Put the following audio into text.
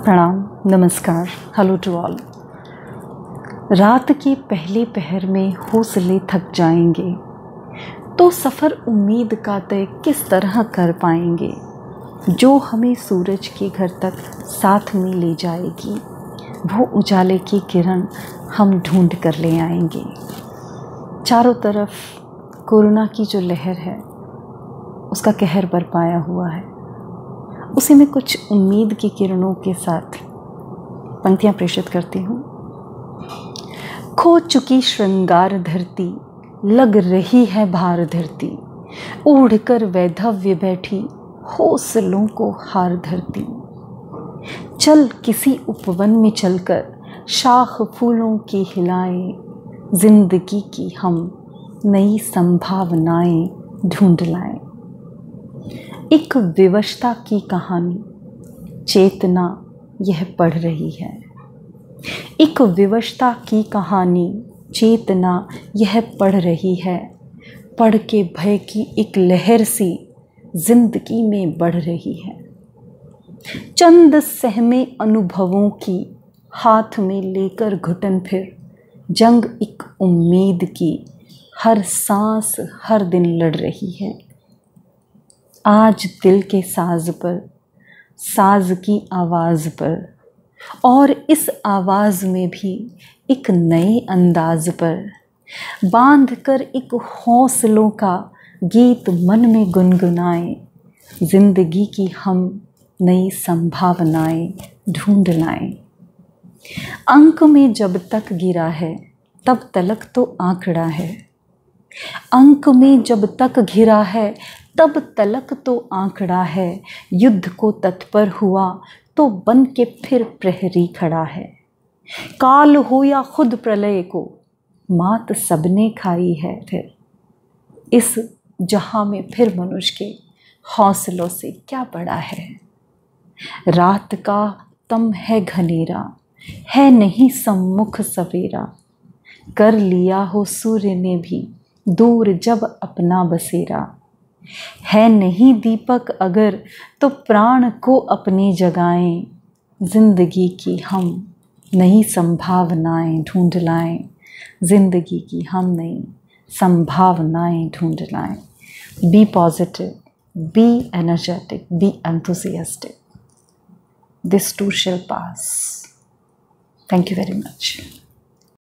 प्रणाम, नमस्कार, hello to all. रात के पहले पहर में हौसले थक जाएंगे तो सफ़र उम्मीद का तय किस तरह कर पाएंगे, जो हमें सूरज के घर तक साथ में ले जाएगी। वो उजाले की किरण हम ढूंढ कर ले आएंगे। चारों तरफ कोरोना की जो लहर है उसका कहर बरपाया हुआ है। उसी में कुछ उम्मीद की किरणों के साथ पंक्तियां प्रेषित करती हूँ। खो चुकी श्रृंगार धरती, लग रही है भार धरती, ओढ़कर वैधव्य बैठी हौसलों को हार धरती। चल किसी उपवन में चलकर शाख फूलों की हिलाएं, जिंदगी की हम नई संभावनाएं ढूंढ लाएं। एक विवशता की कहानी चेतना यह पढ़ रही है। एक विवशता की कहानी चेतना यह पढ़ रही है। पढ़ के भय की एक लहर सी जिंदगी में बढ़ रही है। चंद सहमे अनुभवों की हाथ में लेकर घुटन, फिर जंग एक उम्मीद की हर सांस हर दिन लड़ रही है। आज दिल के साज पर, साज की आवाज़ पर, और इस आवाज़ में भी एक नए अंदाज पर बांध कर एक हौसलों का गीत मन में गुनगुनाएं। जिंदगी की हम नई संभावनाएं ढूंढ लाएं। अंक में जब तक गिरा है तब तलक तो आंकड़ा है। अंक में जब तक घिरा है तब तलक तो आंकड़ा है। युद्ध को तत्पर हुआ तो बन के फिर प्रहरी खड़ा है। काल हो या खुद प्रलय को मात सबने खाई है। फिर इस जहां में फिर मनुष्य के हौसलों से क्या बड़ा है। रात का तम है घनेरा, है नहीं सम्मुख सवेरा। कर लिया हो सूर्य ने भी दूर जब अपना बसेरा। है नहीं दीपक अगर तो प्राण को अपने जगाएं। जिंदगी की हम नई संभावनाएं ढूंढ लाएं। जिंदगी की हम नई संभावनाएं ढूंढ लाएं। Be positive, be energetic, be enthusiastic. This too shall pass. Thank you very much.